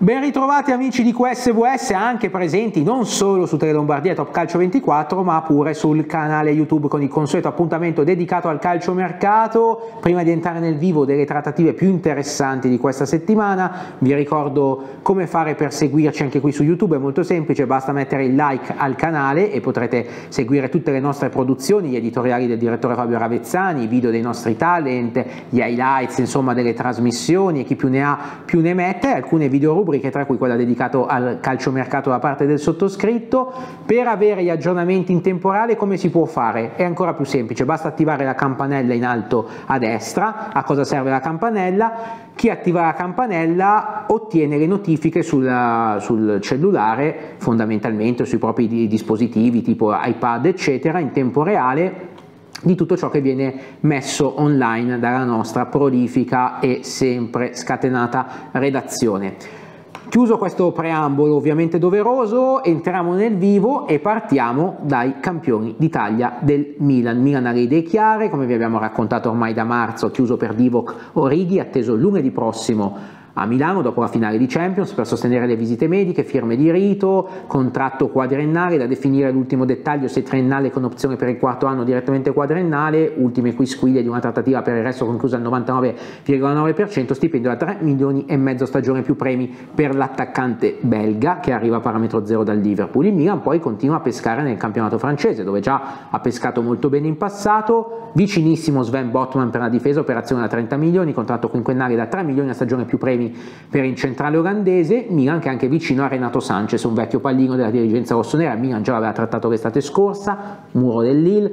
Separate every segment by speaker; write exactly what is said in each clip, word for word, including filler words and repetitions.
Speaker 1: Ben ritrovati amici di Q S V S, anche presenti non solo su Tele Lombardia e Top Calcio ventiquattro, ma pure sul canale YouTube con il consueto appuntamento dedicato al calciomercato. Prima di entrare nel vivo delle trattative più interessanti di questa settimana, vi ricordo come fare per seguirci anche qui su YouTube. È molto semplice, basta mettere il like al canale e potrete seguire tutte le nostre produzioni, gli editoriali del direttore Fabio Ravezzani, i video dei nostri talent, gli highlights insomma delle trasmissioni e chi più ne ha più ne mette, alcune video rubriche tra cui quella dedicata al calciomercato da parte del sottoscritto. Per avere gli aggiornamenti in tempo reale come si può fare? È ancora più semplice, basta attivare la campanella in alto a destra. A cosa serve la campanella? Chi attiva la campanella ottiene le notifiche sulla, sul cellulare, fondamentalmente sui propri dispositivi tipo iPad eccetera, in tempo reale, di tutto ciò che viene messo online dalla nostra prolifica e sempre scatenata redazione. Chiuso questo preambolo ovviamente doveroso, entriamo nel vivo e partiamo dai campioni d'Italia del Milan. Milan ha le idee chiare, come vi abbiamo raccontato ormai da marzo, chiuso per Divock Origi, atteso lunedì prossimo a Milano dopo la finale di Champions per sostenere le visite mediche, firme di rito, contratto quadriennale da definire l'ultimo dettaglio se triennale con opzione per il quarto anno direttamente quadriennale, ultime quisquiglie di una trattativa per il resto conclusa al novantanove virgola nove per cento, stipendio da tre milioni e mezzo stagione più premi per l'attaccante belga che arriva a parametro zero dal Liverpool. Il Milan poi continua a pescare nel campionato francese dove già ha pescato molto bene in passato, vicinissimo Sven Botman per la difesa, operazione da trenta milioni, contratto quinquennale da tre milioni a stagione più premi per il centrale olandese. Milan che è anche vicino a Renato Sanchez, un vecchio pallino della dirigenza rossonera. Milan già l'aveva trattato l'estate scorsa, muro del Lille,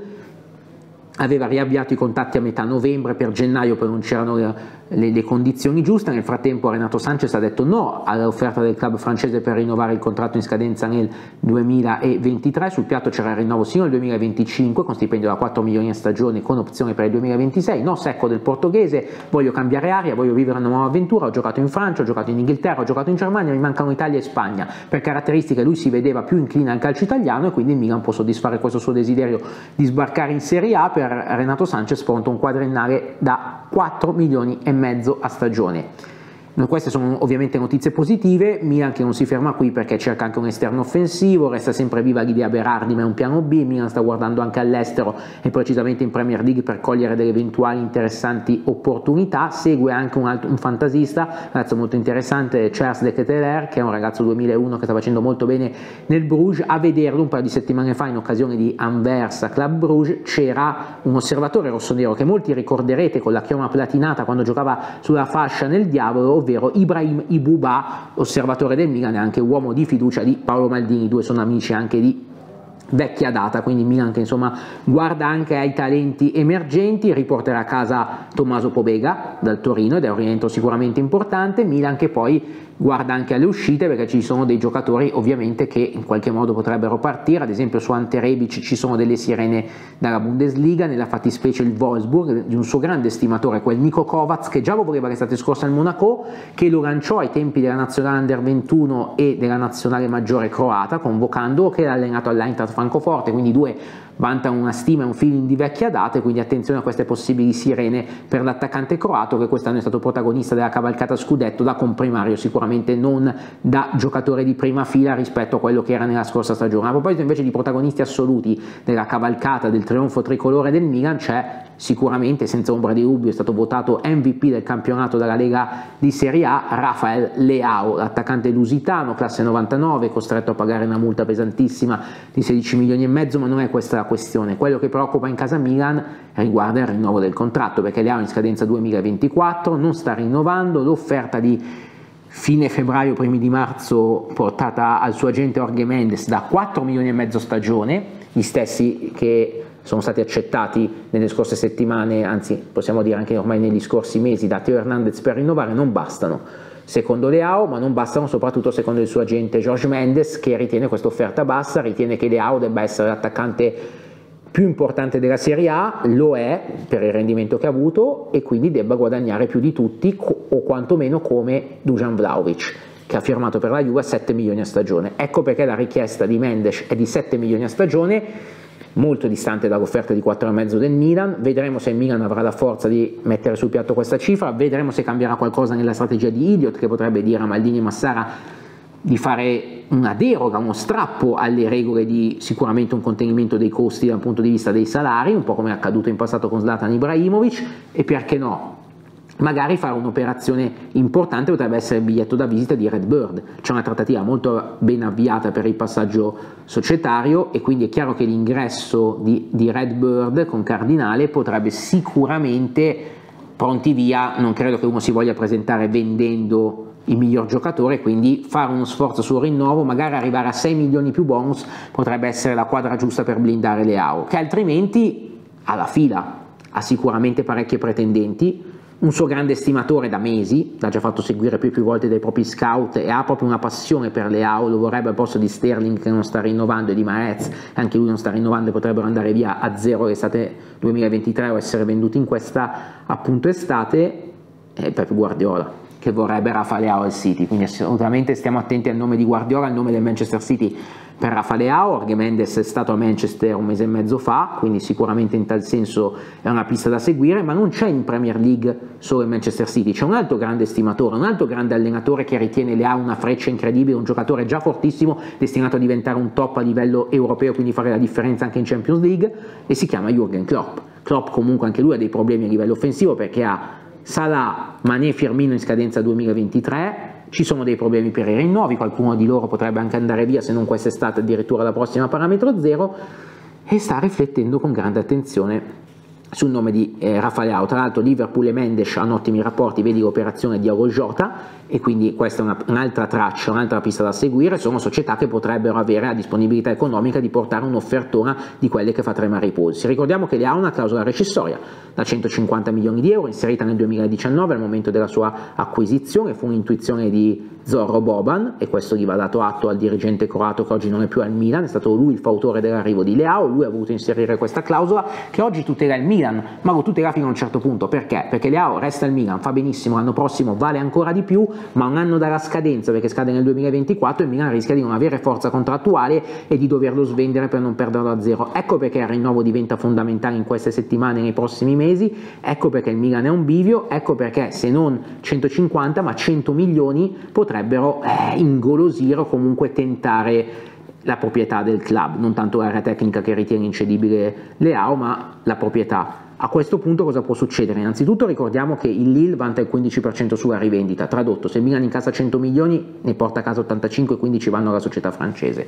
Speaker 1: aveva riavviato i contatti a metà novembre, per gennaio poi non c'erano le, le, le condizioni giuste. Nel frattempo Renato Sanchez ha detto no all'offerta del club francese per rinnovare il contratto in scadenza nel duemilaventitré, sul piatto c'era il rinnovo sino al duemilaventicinque con stipendio da quattro milioni a stagione con opzione per il duemilaventisei. No secco del portoghese, voglio cambiare aria, voglio vivere una nuova avventura, ho giocato in Francia, ho giocato in Inghilterra, ho giocato in Germania, mi mancano Italia e Spagna. Per caratteristiche lui si vedeva più incline al calcio italiano e quindi il Milan può soddisfare questo suo desiderio di sbarcare in Serie A. Per Renato Sanchez pronto un quadriennale da quattro milioni e mezzo a stagione. Queste sono ovviamente notizie positive. Milan che non si ferma qui perché cerca anche un esterno offensivo, resta sempre viva l'idea Berardi ma è un piano B. Milan sta guardando anche all'estero e precisamente in Premier League per cogliere delle eventuali interessanti opportunità. Segue anche un, altro, un fantasista, un ragazzo molto interessante, Charles de Ketelaere, che è un ragazzo duemilauno che sta facendo molto bene nel Bruges. A vederlo un paio di settimane fa in occasione di Anversa Club Bruges c'era un osservatore rossonero che molti ricorderete con la chioma platinata quando giocava sulla fascia nel Diavolo, ovvero Ibrahim Ibouba, osservatore del Milan e anche uomo di fiducia di Paolo Maldini. Due sono amici anche di vecchia data, quindi Milan che insomma guarda anche ai talenti emergenti. Riporterà a casa Tommaso Pobega dal Torino ed è un rientro sicuramente importante. Milan che poi guarda anche alle uscite perché ci sono dei giocatori ovviamente che in qualche modo potrebbero partire, ad esempio su Ante Rebic ci sono delle sirene dalla Bundesliga, nella fattispecie il Wolfsburg di un suo grande stimatore, quel Niko Kovac che già lo voleva l'estate scorsa al Monaco, che lo lanciò ai tempi della nazionale under ventuno e della nazionale maggiore croata convocandolo, che l'ha allenato all'Eintracht Francoforte, quindi due vantano una stima e un feeling di vecchia data, quindi attenzione a queste possibili sirene per l'attaccante croato che quest'anno è stato protagonista della cavalcata scudetto da comprimario, sicuramente non da giocatore di prima fila rispetto a quello che era nella scorsa stagione. A proposito invece di protagonisti assoluti della cavalcata del trionfo tricolore del Milan, c'è sicuramente senza ombra di dubbio, è stato votato M V P del campionato dalla Lega di Serie A, Rafael Leao, l'attaccante lusitano, classe novantanove, costretto a pagare una multa pesantissima di sedici milioni e mezzo, ma non è questa la questione. Quello che preoccupa in casa Milan riguarda il rinnovo del contratto, perché Leao in scadenza duemilaventiquattro non sta rinnovando, l'offerta di fine febbraio, primi di marzo, portata al suo agente Jorge Mendes da quattro milioni e mezzo stagione, gli stessi che sono stati accettati nelle scorse settimane, anzi possiamo dire anche ormai negli scorsi mesi, da Teo Hernandez per rinnovare, non bastano secondo Leao, ma non bastano soprattutto secondo il suo agente Jorge Mendes, che ritiene questa offerta bassa, ritiene che Leao debba essere l'attaccante più importante della Serie A, lo è per il rendimento che ha avuto e quindi debba guadagnare più di tutti o quantomeno come Dusan Vlahovic, che ha firmato per la Juve a sette milioni a stagione. Ecco perché la richiesta di Mendes è di sette milioni a stagione. molto distante dall'offerta di quattro e mezzo del Milan. Vedremo se il Milan avrà la forza di mettere sul piatto questa cifra, vedremo se cambierà qualcosa nella strategia di Elliott, che potrebbe dire a Maldini e Massara di fare una deroga, uno strappo alle regole di sicuramente un contenimento dei costi dal punto di vista dei salari, un po' come è accaduto in passato con Zlatan Ibrahimovic, e perché no, magari fare un'operazione importante potrebbe essere il biglietto da visita di Redbird. C'è una trattativa molto ben avviata per il passaggio societario e quindi è chiaro che l'ingresso di, di Redbird con Cardinale potrebbe sicuramente, pronti via, non credo che uno si voglia presentare vendendo il miglior giocatore, quindi fare uno sforzo sul rinnovo, magari arrivare a sei milioni più bonus potrebbe essere la quadra giusta per blindare Leao, che altrimenti alla fila ha sicuramente parecchie pretendenti. Un suo grande stimatore da mesi, l'ha già fatto seguire più e più volte dai propri scout e ha proprio una passione per Leao, lo vorrebbe al posto di Sterling che non sta rinnovando e di Mahrez, anche lui non sta rinnovando e potrebbero andare via a zero l'estate duemilaventitré o essere venduti in questa appunto estate, e Pep Guardiola che vorrebbe Rafa Leao al City, quindi assolutamente stiamo attenti al nome di Guardiola, al nome del Manchester City per Rafa Leao. Jorge Mendes è stato a Manchester un mese e mezzo fa, quindi sicuramente in tal senso è una pista da seguire, ma non c'è in Premier League solo il Manchester City, c'è un altro grande stimatore, un altro grande allenatore che ritiene Leao una freccia incredibile, un giocatore già fortissimo, destinato a diventare un top a livello europeo, quindi fare la differenza anche in Champions League, e si chiama Jürgen Klopp. Klopp comunque anche lui ha dei problemi a livello offensivo perché ha Salah, Mané e Firmino in scadenza duemilaventitré, ci sono dei problemi per i rinnovi, qualcuno di loro potrebbe anche andare via se non quest'estate, addirittura la prossima parametro zero, e sta riflettendo con grande attenzione sul nome di eh, Rafa Leao. Tra l'altro Liverpool e Mendes hanno ottimi rapporti, vedi l'operazione di Diogo Jota, e quindi questa è una, un'altra traccia, un'altra pista da seguire. Sono società che potrebbero avere la disponibilità economica di portare un'offertona di quelle che fa tremare i polsi. Ricordiamo che Leao ha una clausola rescissoria da centocinquanta milioni di euro inserita nel duemiladiciannove al momento della sua acquisizione, fu un'intuizione di Zorro Boban e questo gli va dato atto al dirigente croato che oggi non è più al Milan, è stato lui il fautore dell'arrivo di Leao, lui ha voluto inserire questa clausola che oggi tutela il Milan, ma lo tutela fino a un certo punto. Perché? Perché Leao resta al Milan, fa benissimo, l'anno prossimo vale ancora di più, ma un anno dalla scadenza, perché scade nel duemilaventiquattro, il Milan rischia di non avere forza contrattuale e di doverlo svendere per non perderlo a zero. Ecco perché il rinnovo diventa fondamentale in queste settimane e nei prossimi mesi, ecco perché il Milan è un bivio, ecco perché se non centocinquanta ma cento milioni potrebbero eh, ingolosire o comunque tentare la proprietà del club, non tanto l'area tecnica che ritiene incedibile Leao, ma la proprietà. A questo punto cosa può succedere? Innanzitutto ricordiamo che il Lille vanta il quindici per cento sulla rivendita, tradotto, se il Milan incassa cento milioni ne porta a casa ottantacinque, quindi ci vanno alla società francese.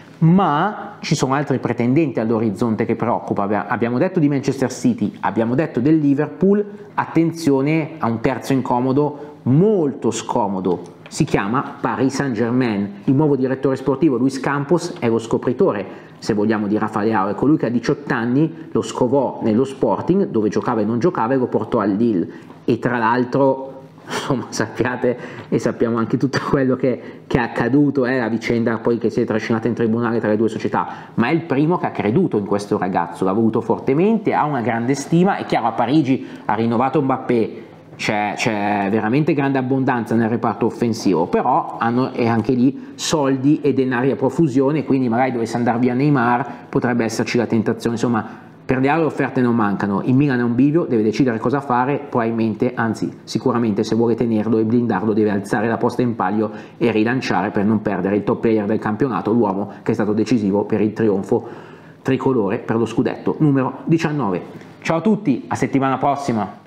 Speaker 1: Ma ci sono altri pretendenti all'orizzonte che preoccupa. Abbiamo detto di Manchester City, abbiamo detto del Liverpool, attenzione a un terzo incomodo molto scomodo, si chiama Paris Saint-Germain. Il nuovo direttore sportivo Luis Campos è lo scopritore, se vogliamo, di Rafa Leao, è colui che a diciotto anni lo scovò nello Sporting dove giocava e non giocava e lo portò al Lille, e tra l'altro insomma sappiate e sappiamo anche tutto quello che, che è accaduto, eh, la vicenda poi che si è trascinata in tribunale tra le due società, ma è il primo che ha creduto in questo ragazzo, l'ha voluto fortemente, ha una grande stima. È chiaro, a Parigi ha rinnovato Mbappé, c'è, c'è veramente grande abbondanza nel reparto offensivo, però hanno e anche lì soldi e denari a profusione, quindi magari dovesse andare via Neymar potrebbe esserci la tentazione. Insomma, per Leao le offerte non mancano, il Milan è un bivio, deve decidere cosa fare, probabilmente, anzi sicuramente se vuole tenerlo e blindarlo deve alzare la posta in palio e rilanciare per non perdere il top player del campionato, l'uomo che è stato decisivo per il trionfo tricolore per lo scudetto numero diciannove. Ciao a tutti, a settimana prossima!